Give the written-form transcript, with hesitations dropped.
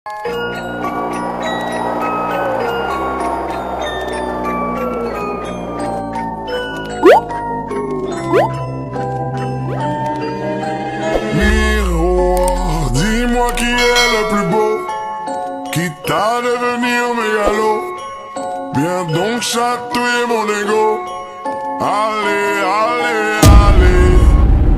Miroir, dis-moi qui est le plus beau, qui t'a devenir mégalo. Viens donc chatouiller mon ego. Allez, allez, allez.